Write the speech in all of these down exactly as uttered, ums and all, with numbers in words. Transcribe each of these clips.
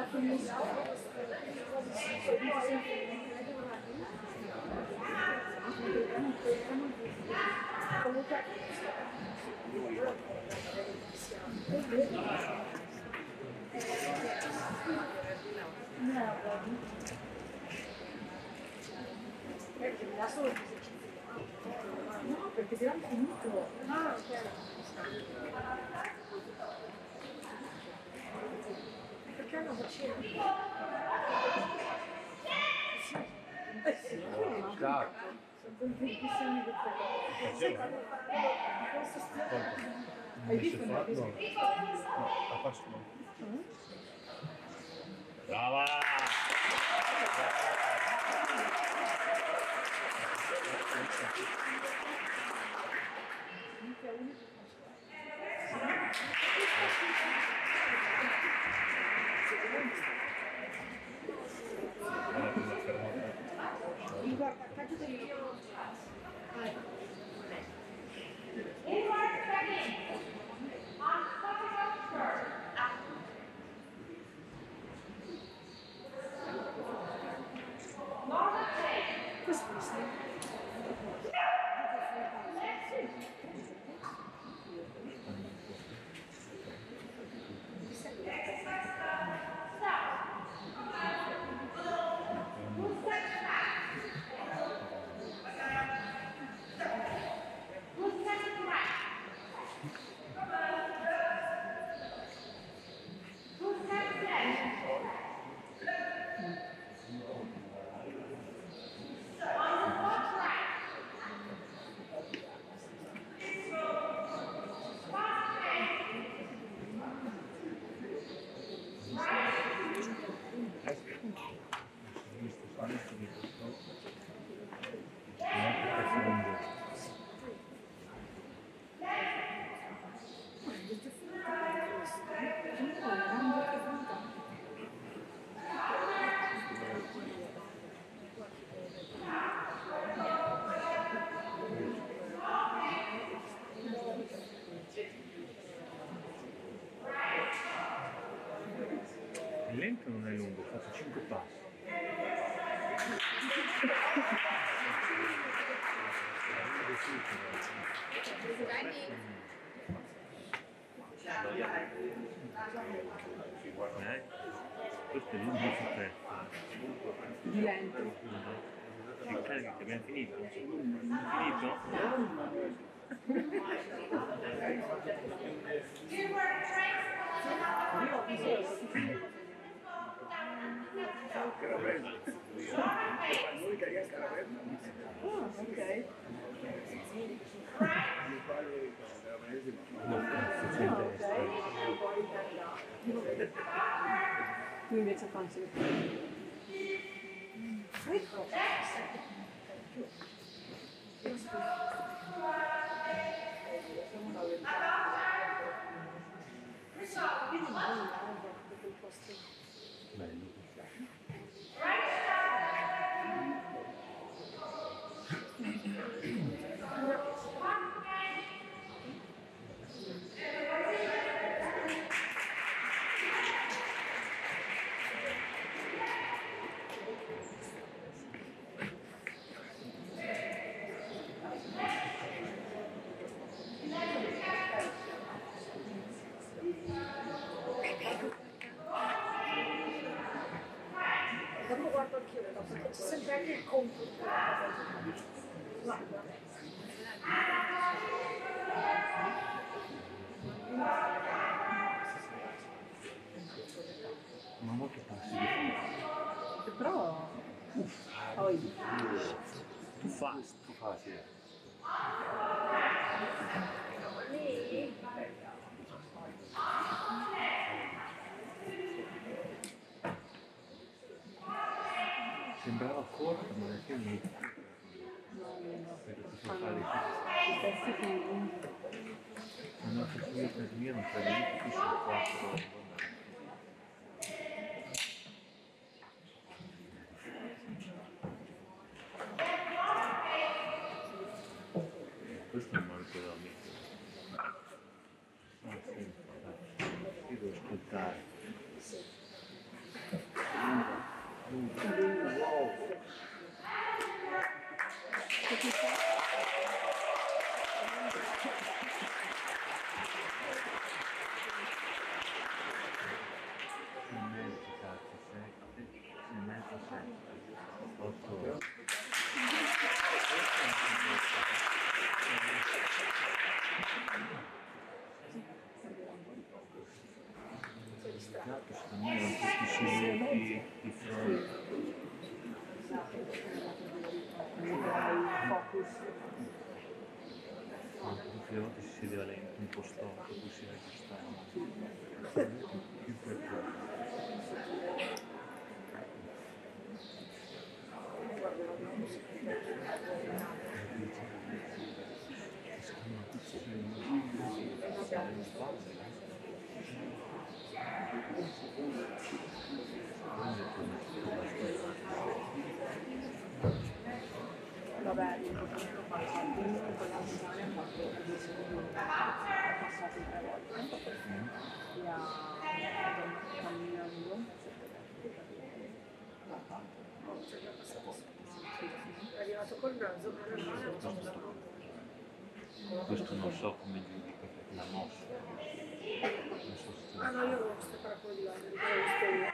Perché mi dà solo il esercizio. No, perché ti hanno finito. Ah, ok. Perché hanno vaccino? Sì. Eh sì, no. Ciao. Sono tantissimi dettagli. Sai quando questo stile? Hai visto una cosa? No, a passo. Brava! Guarda, cacciateli io. Questo mi sta. È lento, non è lungo, ho fatto cinque passi. Eh? Questo è lungo su tre. Di lento. Ci carichi che abbiamo finito? Finito? Ah, ok. Tu invece faccio le Bello. Dopo guardo anch'io le cose, c'è sempre anche il conto di quella cosa. Guarda. Ma molto passi. Però... Poi... Too fast. Too fast, yeah. Lì... Sembrava corto, ma è finito. Perché ti fa fare i pezzi più... Ma non so se io per mio non credo che qui sono quattro. Questo non me lo ricordo mica. Ah sì, io devo ascoltare. Tutte le volte si vedeva lei un po' storto, poi si aggiustava. Più per più. Vabbè, io ho fatto quindi con la Sicilia ho fatto dieci minuti, ho passato tre volte e a camminando l'ha fatto. Cioè, è passato è arrivato col naso, ma non è un Questo non so come giudica la mossa. Non so se ah no, io avevo questo paracolo di là, mi ricordo visto io.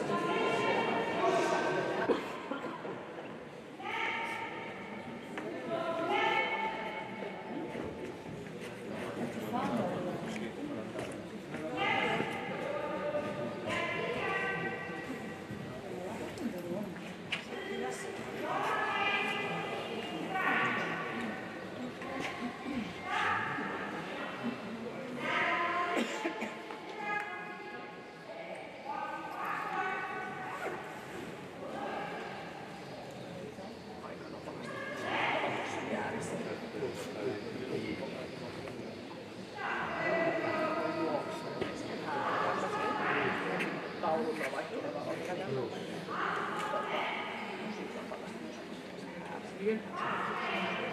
Taululla vaihteleva oikeastaan.